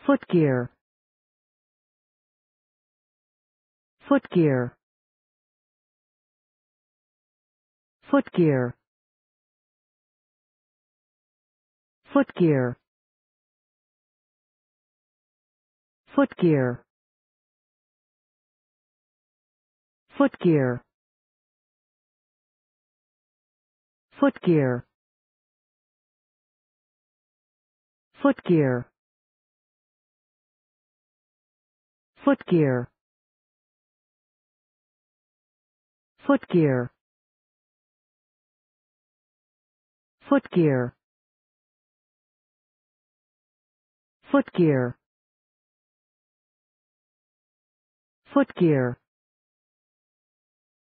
footgear, footgear, footgear, footgear, footgear, footgear, footgear, footgear, footgear, footgear, footgear, footgear, footgear,